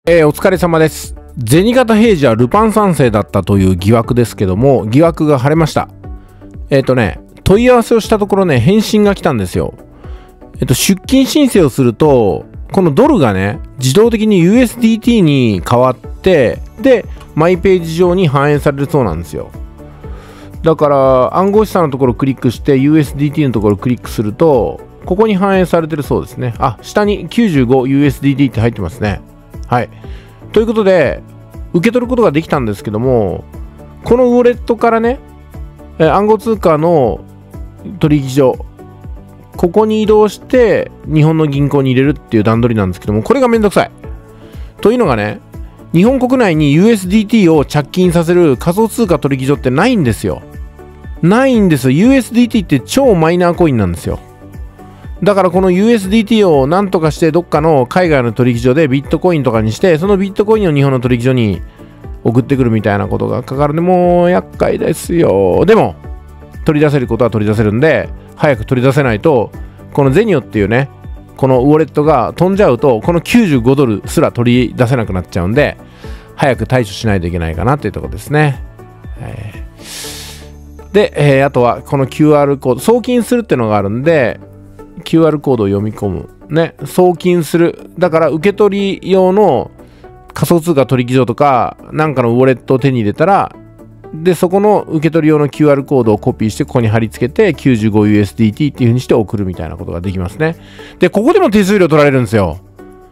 お疲れ様です。銭形平次はルパン三世だったという疑惑ですけども、疑惑が晴れました。問い合わせをしたところね、返信が来たんですよ。出金申請をすると、このドルがね、自動的に USDT に変わって、で、マイページ上に反映されるそうなんですよ。だから、暗号資産のところをクリックして、USDT のところをクリックすると、ここに反映されてるそうですね。あ、下に 95USDT って入ってますね。はい。ということで、受け取ることができたんですけども、このウォレットからね、暗号通貨の取引所、ここに移動して、日本の銀行に入れるっていう段取りなんですけども、これがめんどくさい。というのがね、日本国内に USDT を着金させる仮想通貨取引所ってないんですよ。ないんです。USDT って超マイナーコインなんですよ。だからこの USDT をなんとかしてどっかの海外の取引所でビットコインとかにして、そのビットコインを日本の取引所に送ってくるみたいなことがかかるんで、もう厄介ですよ。でも、取り出せることは取り出せるんで、早く取り出せないと、このゼニオっていうね、このウォレットが飛んじゃうと、この95ドルすら取り出せなくなっちゃうんで、早く対処しないといけないかなっていうところですね。で、あとはこの QR コード、送金するっていうのがあるんで、QR コードを読み込む。ね、送金する。だから受け取り用の仮想通貨取引所とか、なんかのウォレットを手に入れたら、で、そこの受け取り用の QR コードをコピーして、ここに貼り付けて、95USDT っていう風にして送るみたいなことができますね。で、ここでも手数料取られるんですよ。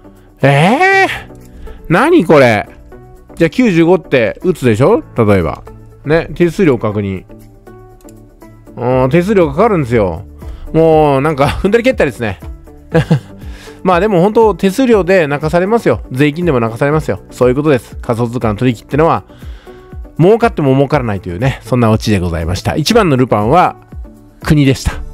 何これ。じゃあ95って打つでしょ？例えば。ね、手数料確認。手数料かかるんですよ。もうなんか踏んだり蹴ったりですね。まあでも本当手数料で泣かされますよ。税金でも泣かされますよ。そういうことです。仮想通貨の取引ってのは儲かっても儲からないというね、そんなオチでございました。一番のルパンは国でした。